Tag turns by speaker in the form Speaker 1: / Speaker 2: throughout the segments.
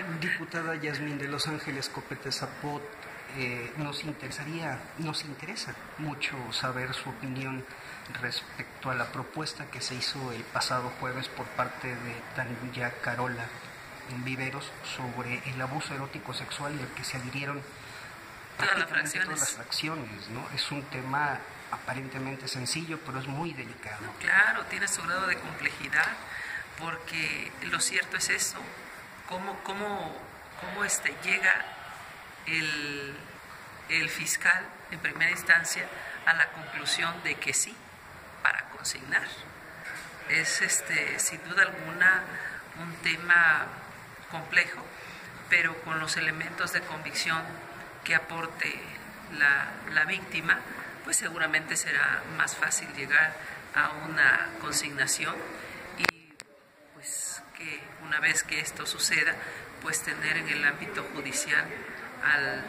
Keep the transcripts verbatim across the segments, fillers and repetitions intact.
Speaker 1: Diputada Yasmín de Los Ángeles Copete Zapot, eh, nos interesaría, nos interesa mucho saber su opinión respecto a la propuesta que se hizo el pasado jueves por parte de Tanya Carola Viveros sobre el abuso erótico sexual y al que se adhirieron
Speaker 2: todas las fracciones.
Speaker 1: todas las fracciones, ¿no? Es un tema aparentemente sencillo, pero es muy delicado.
Speaker 2: No, claro, tiene su grado de complejidad, porque lo cierto es eso, cómo, cómo, cómo este, llega el, el fiscal en primera instancia a la conclusión de que sí, para consignar. Es este, sin duda alguna un tema complejo, pero con los elementos de convicción que aporte la, la víctima, pues seguramente será más fácil llegar a una consignación y pues que una vez que esto suceda, pues tener en el ámbito judicial al,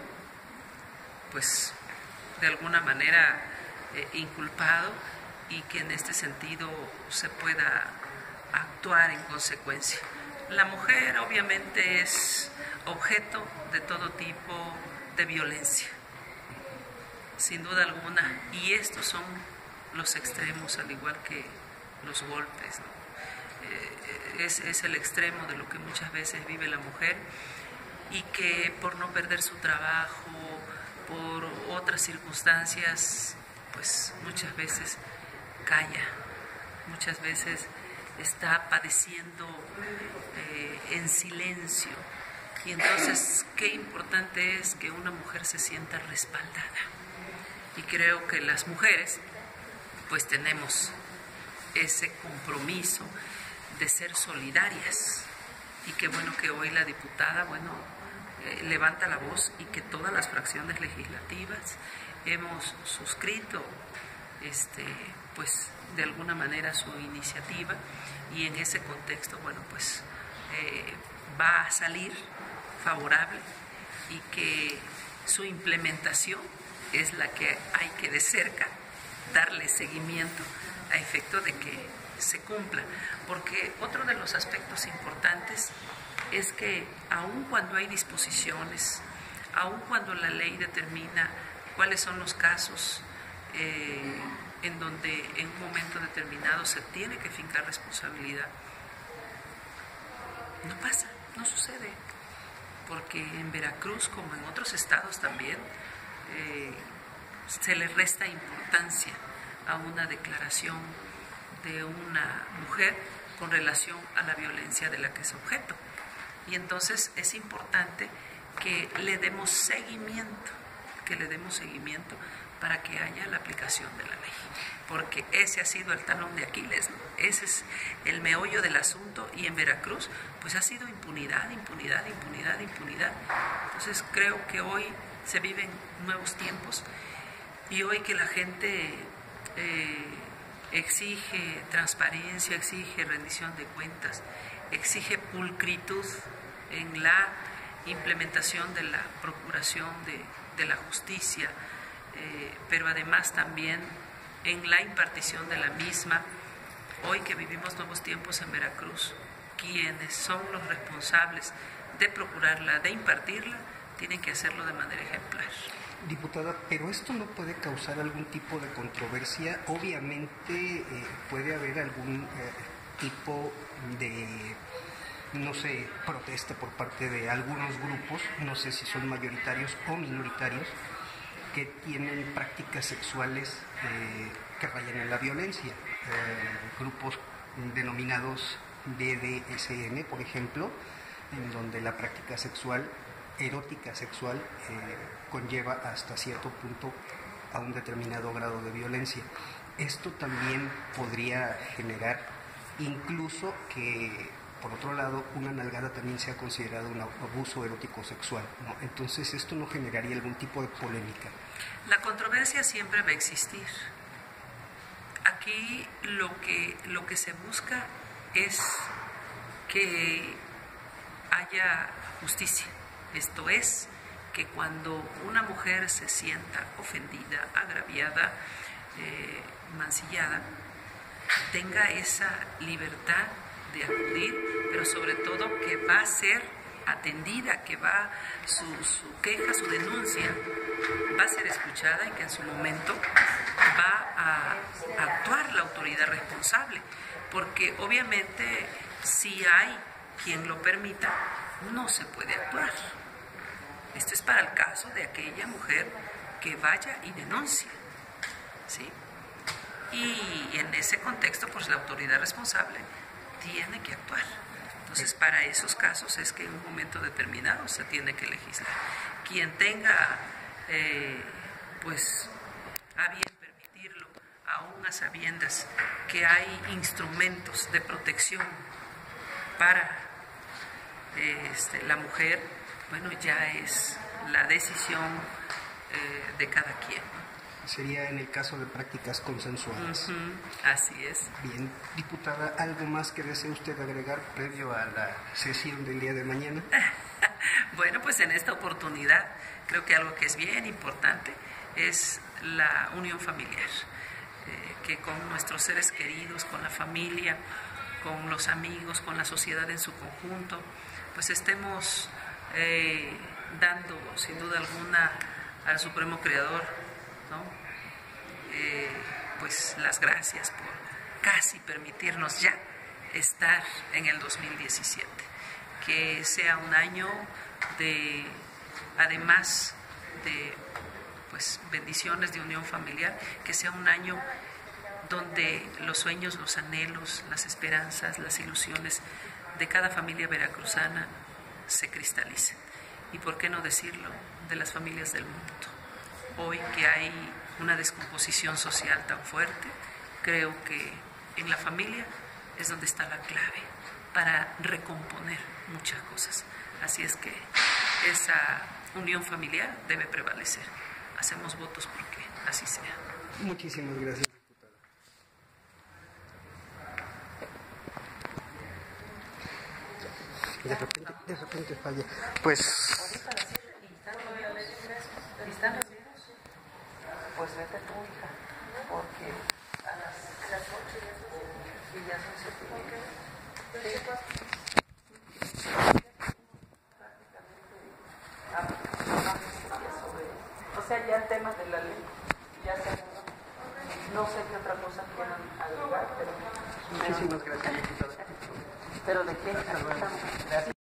Speaker 2: pues de alguna manera eh, inculpado, y que en este sentido se pueda actuar en consecuencia. La mujer obviamente es objeto de todo tipo de violencia, sin duda alguna, y estos son los extremos, al igual que los golpes, ¿no? Eh, es, es el extremo de lo que muchas veces vive la mujer, y que por no perder su trabajo, por otras circunstancias, pues muchas veces calla, muchas veces está padeciendo eh, en silencio. Y entonces qué importante es que una mujer se sienta respaldada. Y creo que las mujeres pues tenemos ese compromiso de ser solidarias, y qué bueno que hoy la diputada, bueno, eh, levanta la voz, y que todas las fracciones legislativas hemos suscrito este pues de alguna manera su iniciativa, y en ese contexto, bueno, pues eh, va a salir favorable, y que su implementación es la que hay que de cerca darle seguimiento a efecto de que se cumpla, porque otro de los aspectos importantes es que aun cuando hay disposiciones, aun cuando la ley determina cuáles son los casos eh, en donde en un momento determinado se tiene que fincar responsabilidad, no pasa, no sucede, porque en Veracruz, como en otros estados también, eh, se le resta importancia a una declaración de una mujer con relación a la violencia de la que es objeto. Y entonces es importante que le demos seguimiento, que le demos seguimiento para que haya la aplicación de la ley, porque ese ha sido el talón de Aquiles, ¿no? Ese es el meollo del asunto, y en Veracruz pues ha sido impunidad, impunidad, impunidad, impunidad. Entonces creo que hoy se viven nuevos tiempos, y hoy que la gente eh, exige transparencia, exige rendición de cuentas, exige pulcritud en la implementación de la procuración de, de la justicia, eh, pero además también en la impartición de la misma. Hoy que vivimos nuevos tiempos en Veracruz, quienes son los responsables de procurarla, de impartirla, tienen que hacerlo de manera ejemplar.
Speaker 1: Diputada, pero esto no puede causar algún tipo de controversia. Obviamente eh, puede haber algún eh, tipo de, no sé, protesta por parte de algunos grupos, no sé si son mayoritarios o minoritarios, que tienen prácticas sexuales eh, que rayan en la violencia. Eh, grupos denominados B D S M, por ejemplo, en donde la práctica sexual, erótica sexual, eh, conlleva hasta cierto punto a un determinado grado de violencia. Esto también podría generar incluso que, por otro lado, una nalgada también sea considerada un abuso erótico sexual, ¿no? Entonces esto no generaría algún tipo de polémica.
Speaker 2: La controversia siempre va a existir. Aquí lo que, lo que se busca es que haya justicia. Esto es, que cuando una mujer se sienta ofendida, agraviada, eh, mancillada, tenga esa libertad de acudir, pero sobre todo que va a ser atendida, que va su, su queja, su denuncia, va a ser escuchada y que en su momento va a, a actuar la autoridad responsable, porque obviamente si hay quien lo permita, no se puede actuar. Esto es para el caso de aquella mujer que vaya y denuncie, ¿sí? Y en ese contexto, pues la autoridad responsable tiene que actuar. Entonces, para esos casos es que en un momento determinado se tiene que legislar. Quien tenga, eh, pues, a bien permitirlo, aún a sabiendas que hay instrumentos de protección para eh, este, la mujer, bueno, ya es la decisión eh, de cada quien.
Speaker 1: Sería en el caso de prácticas consensuadas.
Speaker 2: Uh-huh, así es.
Speaker 1: Bien, diputada, ¿algo más que desee usted agregar previo a la sesión del día de mañana?
Speaker 2: Bueno, pues en esta oportunidad creo que algo que es bien importante es la unión familiar, eh, que con nuestros seres queridos, con la familia, con los amigos, con la sociedad en su conjunto, pues estemos eh, dando sin duda alguna al Supremo Creador, ¿no? Eh, pues las gracias por casi permitirnos ya estar en el dos mil diecisiete, que sea un año de, además de pues bendiciones de unión familiar, que sea un año donde los sueños, los anhelos, las esperanzas, las ilusiones de cada familia veracruzana se cristalicen. Y por qué no decirlo, de las familias del mundo. Hoy que hay una descomposición social tan fuerte, creo que en la familia es donde está la clave para recomponer muchas cosas. Así es que esa unión familiar debe prevalecer. Hacemos votos porque así sea.
Speaker 1: Muchísimas gracias, diputada. De repente, de repente falla. Pues...
Speaker 2: Pues vete tú, hija, porque a las, las ocho y ya son siete y media. O sea, ya el tema de la ley, ya se no sé qué otra cosa quieran agregar, pero...
Speaker 1: Muchísimas gracias, diputada.
Speaker 2: ¿Pero de qué? Gracias.